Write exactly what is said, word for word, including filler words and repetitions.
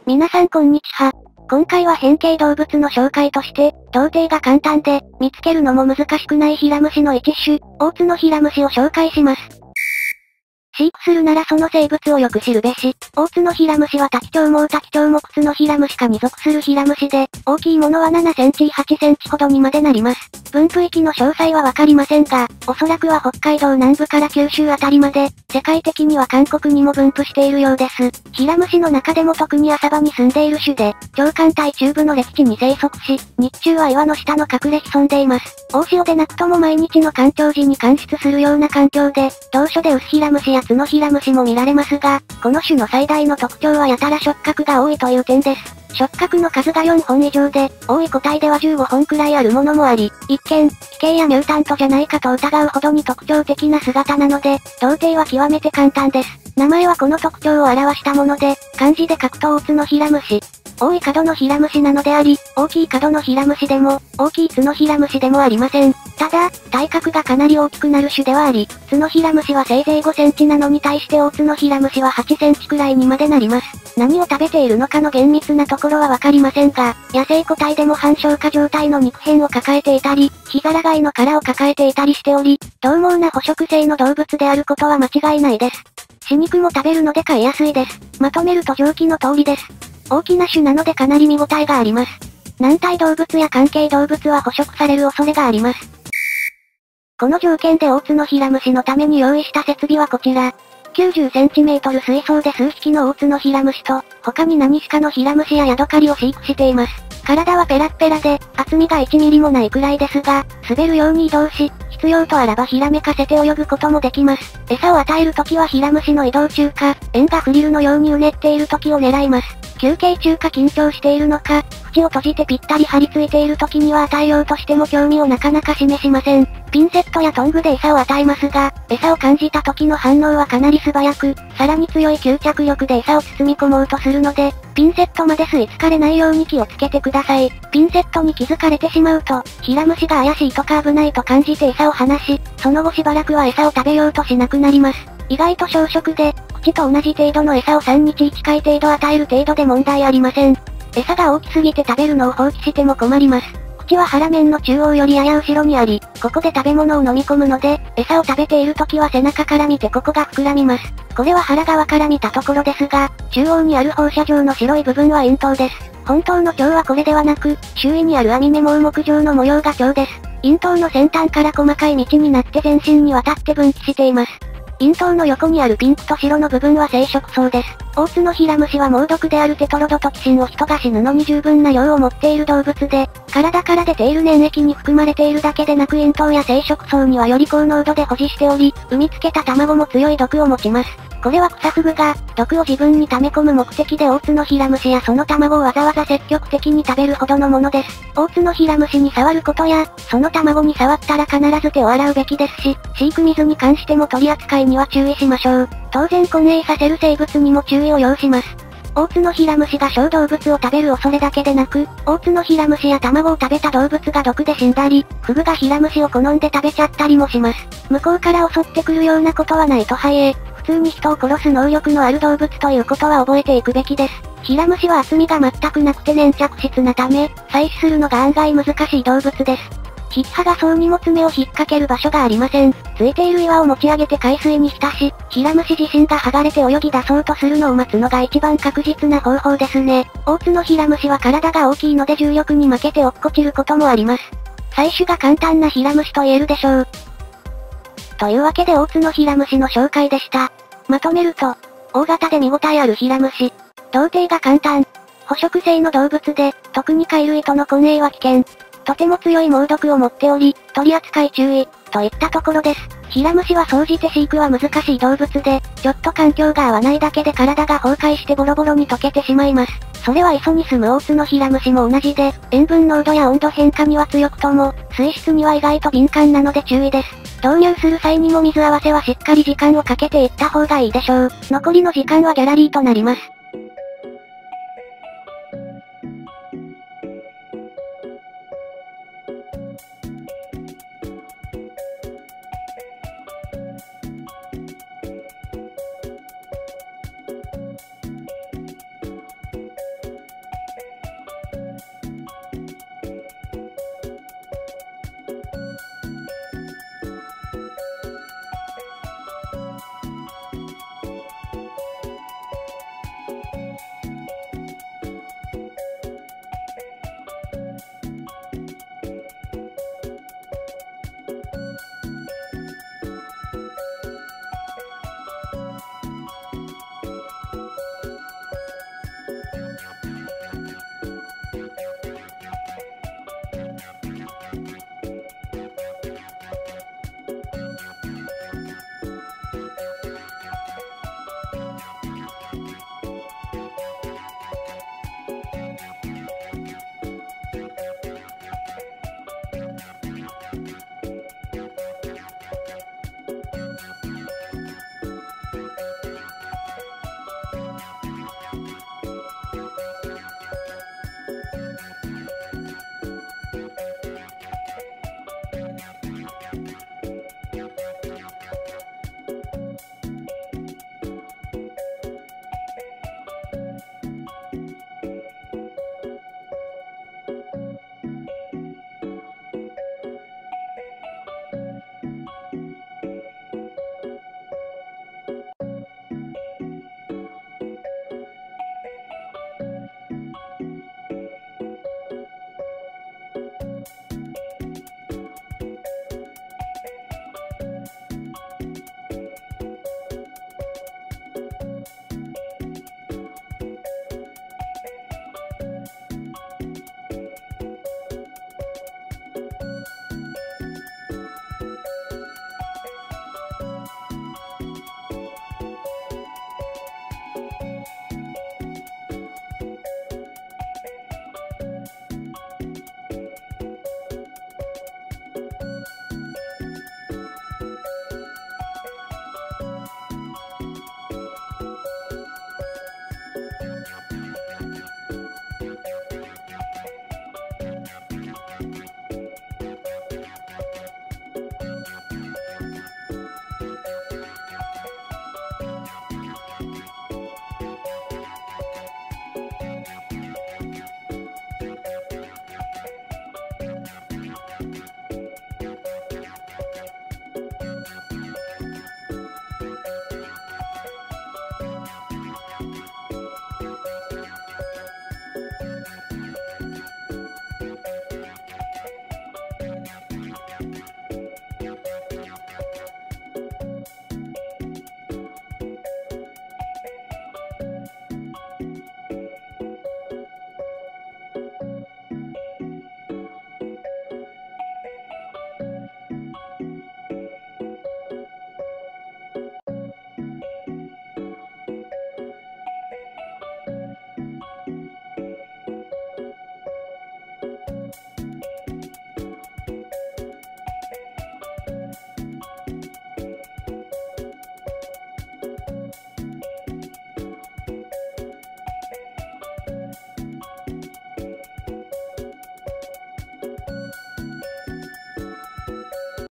皆さんこんにちは。今回は変形動物の紹介として、同定が簡単で、見つけるのも難しくないヒラムシの一種、オオツノヒラムシを紹介します。飼育するならその生物をよく知るべし。オオツノヒラムシはタキチョウモウタキチョウモクツノヒラムシ科に属するヒラムシで、大きいものはななセンチはちセンチほどにまでなります。分布域の詳細はわかりませんが、おそらくは北海道南部から九州あたりまで、世界的には韓国にも分布しているようです。ヒラムシの中でも特に浅場に住んでいる種で、長寒帯中部の歴地に生息し、日中は岩の下の隠れ潜んでいます。大潮でなくとも毎日の干潮時に干出するような環境で、同種でウスヒラムシやツノヒラムシも見られますが、この種の最大の特徴はやたら触覚が多いという点です。触覚の数がよんほん以上で、多い個体ではじゅうごほんくらいあるものもあり、一見、奇形やミュータントじゃないかと疑うほどに特徴的な姿なので、同定は極めて簡単です。名前はこの特徴を表したもので、漢字で書くとオオツノヒラムシ。多い角のヒラムシなのであり、大きい角のヒラムシでも、大きいツノヒラムシでもありません。ただ、体格がかなり大きくなる種ではあり、ツノヒラムシはせいぜいごセンチなのに対してオオツノヒラムシははちセンチくらいにまでなります。何を食べているのかの厳密なところはわかりませんが、野生個体でも半消化状態の肉片を抱えていたり、ヒザラガイの殻を抱えていたりしており、獰猛な捕食性の動物であることは間違いないです。死肉も食べるので飼いやすいです。まとめると上記の通りです。大きな種なのでかなり見応えがあります。軟体動物や関係動物は捕食される恐れがあります。この条件でオオツノヒラムシのために用意した設備はこちら。きゅうじゅっセンチメートル水槽で数匹のオオツノヒラムシと、他に何しかのヒラムシやヤドカリを飼育しています。体はペラッペラで、厚みがいちミリもないくらいですが、滑るように移動し、必要とあらばひらめかせて泳ぐこともできます。餌を与えるときはヒラムシの移動中か、円がフリルのようにうねっているときを狙います。休憩中か緊張しているのか、口を閉じてぴったり張り付いている時には与えようとしても興味をなかなか示しません。ピンセットやトングで餌を与えますが、餌を感じた時の反応はかなり素早く、さらに強い吸着力で餌を包み込もうとするので、ピンセットまで吸い付かれないように気をつけてください。ピンセットに気づかれてしまうと、ヒラムシが怪しいとか危ないと感じて餌を離し、その後しばらくは餌を食べようとしなくなります。意外と小食で、口と同じ程度の餌をさんにちいっかい程度与える程度で問題ありません。餌が大きすぎて食べるのを放棄しても困ります。口は腹面の中央よりやや後ろにあり、ここで食べ物を飲み込むので、餌を食べている時は背中から見てここが膨らみます。これは腹側から見たところですが、中央にある放射状の白い部分は咽頭です。本当の腸はこれではなく、周囲にある網目網目状の模様が腸です。咽頭の先端から細かい道になって全身にわたって分岐しています。咽頭の横にあるピンクと白の部分は生殖層です。オオツノヒラムシは猛毒であるテトロドトキシンを人が死ぬのに十分な量を持っている動物で、体から出ている粘液に含まれているだけでなく咽頭や生殖層にはより高濃度で保持しており、産みつけた卵も強い毒を持ちます。これはクサフグが、毒を自分に溜め込む目的でオオツノヒラムシやその卵をわざわざ積極的に食べるほどのものです。オオツノヒラムシに触ることや、その卵に触ったら必ず手を洗うべきですし、飼育水に関しても取り扱いには注意しましょう。当然混泳させる生物にも注意を要します。オオツノヒラムシが小動物を食べる恐れだけでなく、オオツノヒラムシや卵を食べた動物が毒で死んだり、フグがヒラムシを好んで食べちゃったりもします。向こうから襲ってくるようなことはないとはいえ、普通に人を殺す能力のある動物ということは覚えていくべきです。ヒラムシは厚みが全くなくて粘着質なため、採取するのが案外難しい動物です。ヒッハが層にも爪を引っ掛ける場所がありません。ついている岩を持ち上げて海水に浸し、ヒラムシ自身が剥がれて泳ぎ出そうとするのを待つのが一番確実な方法ですね。オオツノヒラムシは体が大きいので重力に負けて落っこちることもあります。採取が簡単なヒラムシと言えるでしょう。というわけでオオツノヒラムシの紹介でした。まとめると、大型で見応えあるヒラムシ。同定が簡単。捕食性の動物で、特に貝類との混泳は危険。とても強い猛毒を持っており、取り扱い注意、といったところです。ヒラムシは総じて飼育は難しい動物で、ちょっと環境が合わないだけで体が崩壊してボロボロに溶けてしまいます。それは磯に住むオオツノヒラムシも同じで、塩分濃度や温度変化には強くとも、水質には意外と敏感なので注意です。導入する際にも水合わせはしっかり時間をかけていった方がいいでしょう。残りの時間はギャラリーとなります。